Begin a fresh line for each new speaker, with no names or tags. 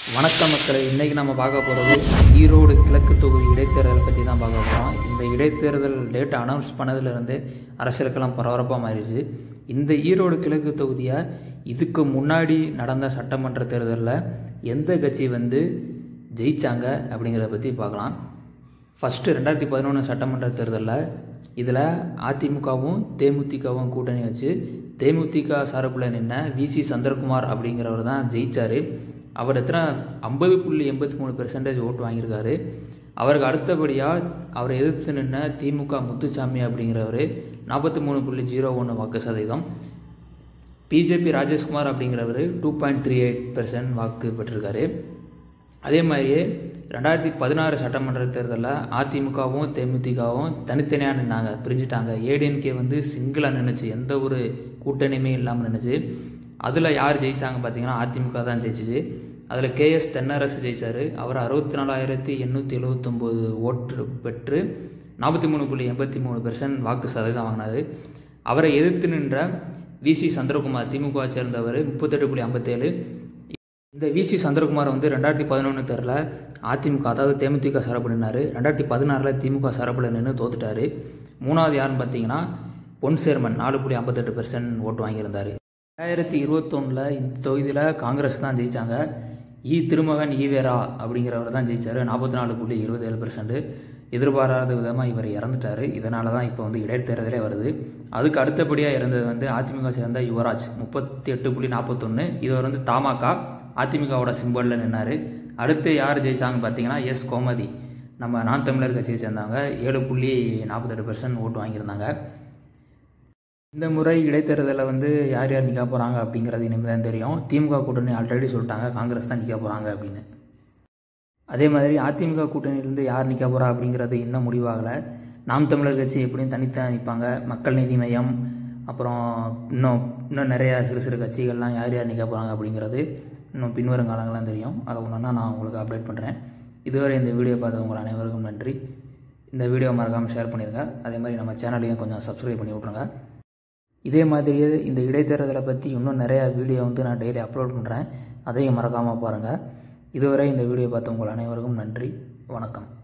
வணக்கம் மக்களே, இன்றைக்கி நம்ம பார்க்க போகிறது ஈரோடு கிழக்கு தொகுதி இடைத்தேர்தலை பற்றி தான் பார்க்க போகிறோம். இந்த இடைத்தேர்தல் டேட் அனௌன்ஸ் பண்ணதுலேருந்து அரசியலுக்கெல்லாம் பரபரப்பாக மாறிடுச்சு. இந்த ஈரோடு கிழக்கு தொகுதியை இதுக்கு முன்னாடி நடந்த சட்டமன்ற தேர்தலில் எந்த கட்சி ஜெயித்தாங்க அப்படிங்கிறத பற்றி பார்க்கலாம். ஃபஸ்ட்டு 2011 சட்டமன்ற தேர்தலில் இதில் அதிமுகவும் தேமுதிகவும் கூட்டணி வச்சு தேமுதிக சார்பில் நின்ன விசி சந்திரகுமார் அப்படிங்கிறவர் தான் ஜெயித்தார். அவர் எத்தனை 50.83% ஓட்டு வாங்கியிருக்காரு. அவருக்கு அடுத்தபடியாக அவரை எதிர்த்து நின்ன திமுக முத்துசாமி அப்படிங்கிறவர் 43.01 வாக்கு சதவீதம். பிஜேபி ராஜேஷ்குமார் அப்படிங்கிறவர் 2.38% வாக்கு பெற்றிருக்காரு. அதே மாதிரியே 2016 சட்டமன்ற தேர்தலில் அதிமுகவும் தேமுதிகவும் தனித்தனியாக நின்னாங்க, பிரிஞ்சுட்டாங்க. ஏடிஎம்கே சிங்கிளாக நின்றுச்சு, எந்த ஒரு கூட்டணியுமே இல்லாமல் நின்றுச்சு. அதில் யார் ஜெயித்தாங்க பார்த்தீங்கன்னா அதிமுக தான் ஜெயிச்சிச்சு. அதில் கேஎஸ் தென்னரசு ஜெயித்தார். அவர் 64,879 ஓட்டு பெற்று 43.83% வாக்கு சதவீதம் வாங்கினார். அவரை எதிர்த்து நின்ற விசி சந்திரகுமார் திமுகவை சேர்ந்தவர் 38.57. இந்த விசி சந்திரகுமார் 2011 தேர்தலில் அதிமுக அதாவது தேமுதிக சார்பில் நின்னார். 2016 திமுக சார்பில் நின்று தோத்துட்டார். மூணாவது யாருன்னு பார்த்தீங்கன்னா பொன்சேர்மன் 4.58% ஓட்டு வாங்கியிருந்தார். 2021 இந்த தொகுதியில் காங்கிரஸ் தான் ஜெயித்தாங்க. திருமகன் ஈவேரா அப்படிங்கிறவர் தான் ஜெயித்தார். 44.27%. எதிர்பாராத விதமாக இவர் இறந்துட்டார். இதனால தான் இப்போ இடைத்தேர்தலே வருது. அதுக்கு அடுத்தபடியாக இறந்தது அதிமுக சேர்ந்த யுவராஜ் 38.41. இவர் தமாக அதிமுகவோட சிம்பலில் நின்னார். அடுத்து யார் ஜெயித்தாங்க பார்த்தீங்கன்னா எஸ் கோமதி, நம்ம நான் தமிழர் கட்சியை சேர்ந்தவங்க 7.48% ஓட்டு வாங்கியிருந்தாங்க. இந்த முறை இடைத்தேர்தலில் யார் யார் நிற்க போகிறாங்க அப்படிங்கிறது இனிமேல் தான் தெரியும். திமுக கூட்டணி ஆல்ரெடி சொல்லிட்டாங்க காங்கிரஸ் தான் நிற்க போகிறாங்க அப்படின்னு. அதே மாதிரி அதிமுக கூட்டணியிலேருந்து யார் நிற்க போகிறா அப்படிங்கிறது இன்னும் முடிவாகலை. நாம் தமிழர் கட்சி எப்படியும் தனித்தான் நிற்பாங்க. மக்கள் நீதி மையம், அப்புறம் இன்னும் நிறையா சிறு கட்சிகள்லாம் யார் யார் நிற்க போகிறாங்க அப்படிங்கிறது இன்னும் பின்வரும் காலங்கள்லாம் தெரியும். அதை ஒன்றுனா நான் உங்களுக்கு அப்டேட் பண்ணுறேன். இதுவரை இந்த வீடியோ பார்த்த உங்கள் அனைவருக்கும் நன்றி. இந்த வீடியோ மறக்காமல் ஷேர் பண்ணிடுங்க. அதே மாதிரி நம்ம சேனலையும் கொஞ்சம் சப்ஸ்கிரைப் பண்ணி விட்ருங்க. இதே மாதிரியே இந்த இடைத்தேர்தலை பற்றி இன்னும் நிறையா வீடியோ நான் டெய்லி அப்லோட் பண்ணுறேன். அதையும் மறக்காமல் பாருங்கள். இதுவரை இந்த வீடியோ பார்த்த உங்கள் அனைவருக்கும் நன்றி. வணக்கம்.